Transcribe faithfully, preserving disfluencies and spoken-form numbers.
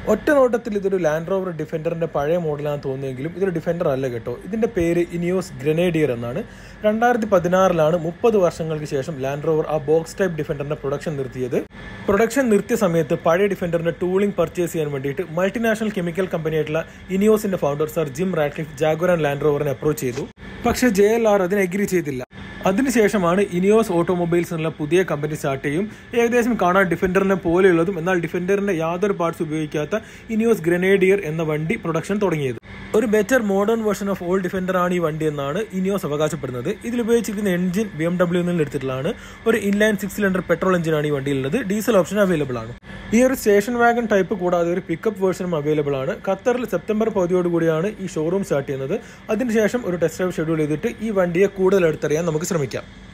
ഒറ്റ നോട്ടത്തിൽ ഇതൊരു ലാൻഡ് റോവർ ഡിഫൻഡറിന്റെ പഴയ മോഡലാണെന്ന് തോന്നുമെങ്കിലും ഇതൊരു ഡിഫൻഡർ അല്ല കേട്ടോ. ഇതിന്റെ പേര് ഇനിയോസ് ഗ്രനേഡിയർ എന്നാണ്. രണ്ടായിരത്തി പതിനാറിലാണ് മുപ്പത് വർഷങ്ങൾക്ക് ശേഷം ലാൻഡ് റോവർ ആ ബോക്സ് ടൈപ്പ് ഡിഫൻഡറിന്റെ പ്രൊഡക്ഷൻ നിർത്തിയത്. പ്രൊഡക്ഷൻ നിർത്തിയ സമയത്ത് പഴയ ഡിഫൻഡറിന്റെ ടൂളിംഗ് പർച്ചേസ് ചെയ്യാൻ വേണ്ടിയിട്ട് മൾട്ടിനാഷണൽ കെമിക്കൽ കമ്പനിയായിട്ടുള്ള ഇനിയോസിന്റെ founder sir Jim Radcliffe Jaguar and land റോവറിനെ അപ്രോച്ച് ചെയ്തു. പക്ഷേ ജെ എൽ ആർ അതിന് എഗ്രി ചെയ്തില്ല. അതിനുശേഷമാണ് ഇനിയോസ് ഓട്ടോമൊബൈൽസ് എന്നുള്ള പുതിയ കമ്പനി സ്റ്റാർട്ട് ചെയ്യും. ഏകദേശം കാണാൻ ഡിഫൻഡറിനെ പോലെയുള്ളതും എന്നാൽ ഡിഫൻഡറിന്റെ യാതൊരു പാർട്സ് ഉപയോഗിക്കാത്ത ഇനിയോസ് ഗ്രനേഡിയർ എന്ന വണ്ടി പ്രൊഡക്ഷൻ തുടങ്ങിയത്. ഒരു better modern version of old Defender ആണ് ഈ വണ്ടി എന്നാണ് ഇനിയോസ് അവകാശപ്പെടുന്നത്. ഇതിൽ ഉപയോഗിച്ചിരിക്കുന്ന എഞ്ചിൻ ബി എം ഡബ്ല്യു നിന്ന് എടുത്തിട്ടുള്ളതാണ്. ഒരു ഇൻലൈൻ സിക്സ് സിലിണ്ടർ പെട്രോൾ എഞ്ചിനാണ് ഈ വണ്ടിയിലുള്ളത്. ഡീസൽ ഓപ്ഷൻ അവൈലബിൾ ആണ്. ഈ ഒരു സ്റ്റേഷൻ വാഗൺ ടൈപ്പ് കൂടാതെ ഒരു പിക്കപ്പ് വേർഷനും അവൈലബിൾ ആണ്. ഖത്തറിൽ സെപ്റ്റംബർ പകുതിയോടുകൂടിയാണ് ഈ ഷോറൂം സ്റ്റാർട്ട് ചെയ്യുന്നത്. അതിനുശേഷം ഒരു ടെസ്റ്റ് ഡ്രൈവ് ഷെഡ്യൂൾ ചെയ്തിട്ട് ഈ വണ്ടിയെ കൂടുതൽ അടുത്തറിയാൻ നമുക്ക് ശ്രമിക്കാം.